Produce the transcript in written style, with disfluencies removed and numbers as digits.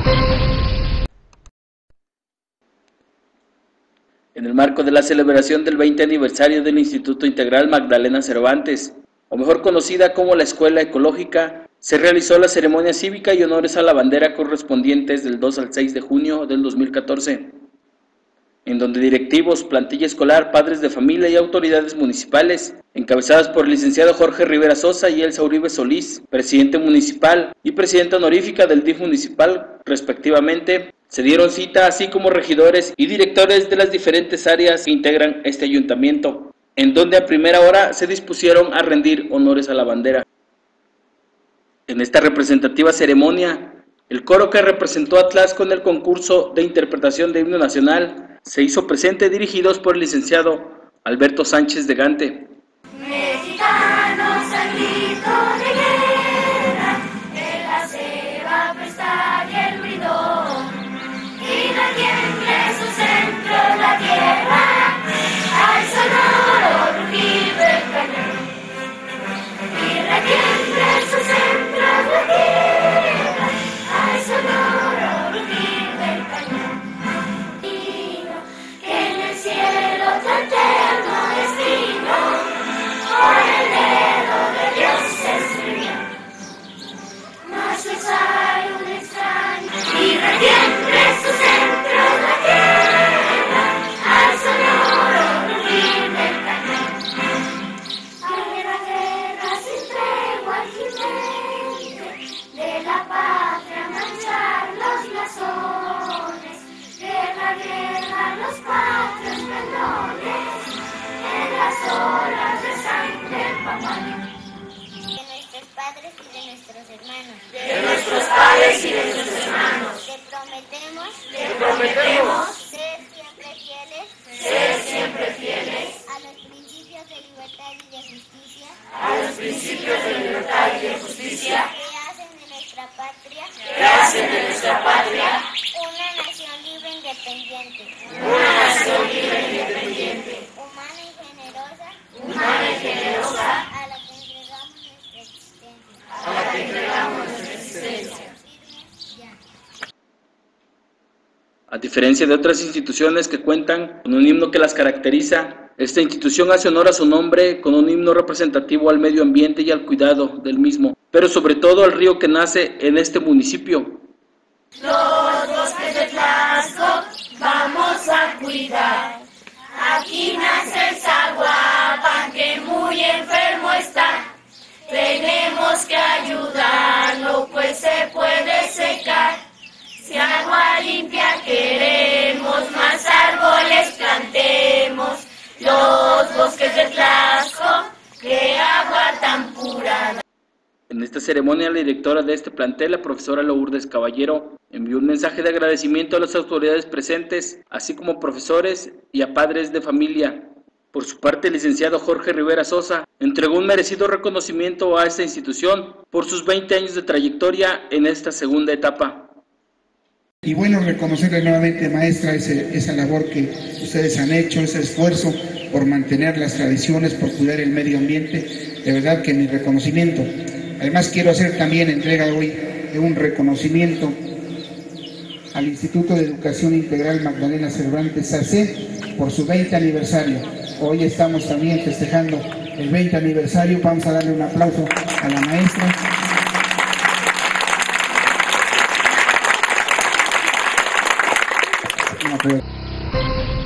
En el marco de la celebración del 20 aniversario del Instituto Integral Magdalena Cervantes, o mejor conocida como la Escuela Ecológica, se realizó la ceremonia cívica y honores a la bandera correspondientes del 2 al 6 de junio del 2014, en donde directivos, plantilla escolar, padres de familia y autoridades municipales, encabezadas por el licenciado Jorge Rivera Sosa y Elsa Uribe Solís, presidente municipal y presidenta honorífica del DIF municipal, respectivamente, se dieron cita, así como regidores y directores de las diferentes áreas que integran este ayuntamiento, en donde a primera hora se dispusieron a rendir honores a la bandera. En esta representativa ceremonia, el coro que representó a Tlaxco en el concurso de interpretación de himno nacional se hizo presente, dirigidos por el licenciado Alberto Sánchez de Gante. Mexicanos al grito de guerra, el acero va a prestar y el ruidor, y retiemble su centro la tierra, al sonoro rugir del cañón, y retiemble su centro la tierra, al sonoro rugir del cañón. Que en el cielo tu eterno destino, por el dedo de Dios se escribió. Mas hay un extraño y retiemble su centro la tierra, al sonoro rugir del cañón. Guerra sin tregua gigante, de la patria manchar los blasones. Guerra, los patrios pendones, en las olas de sangre papal. De nuestros padres y de nuestros hermanos. De nuestros padres y de nuestros hermanos. Te prometemos ser siempre fieles a los principios de libertad y de justicia, a los principios de libertad y de justicia que hacen de nuestra patria una nación libre e independiente, humana y generosa, a la que entregamos nuestra existencia. Firmes ya. A diferencia de otras instituciones que cuentan con un himno que las caracteriza, esta institución hace honor a su nombre con un himno representativo al medio ambiente y al cuidado del mismo, pero sobre todo al río que nace en este municipio. Los bosques de Tlaxco vamos a cuidar. Aquí nace el zaguapan que muy enfermo está. Tenemos que ayudarlo, pues se puede secar. Si agua limpia queremos, más árboles plantemos. Los bosques de Tlaxco, qué agua tan pura. En esta ceremonia, la directora de este plantel, la profesora Lourdes Caballero, envió un mensaje de agradecimiento a las autoridades presentes, así como profesores y a padres de familia. Por su parte, el licenciado Jorge Rivera Sosa entregó un merecido reconocimiento a esta institución por sus 20 años de trayectoria en esta segunda etapa. Y bueno, reconocerle nuevamente, maestra, esa labor que ustedes han hecho, ese esfuerzo por mantener las tradiciones, por cuidar el medio ambiente. De verdad que mi reconocimiento. Además, quiero hacer también entrega hoy de un reconocimiento al Instituto de Educación Integral Magdalena Cervantes AC por su 20 aniversario. Hoy estamos también festejando el 20 aniversario. Vamos a darle un aplauso a la maestra.